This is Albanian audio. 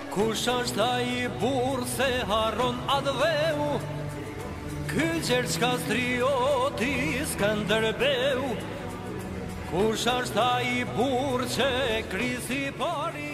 Kush është ai burr se harron atë veu? Ky gjerçkastrioti Skënderbeu. Kush është ai burr që krisi pari?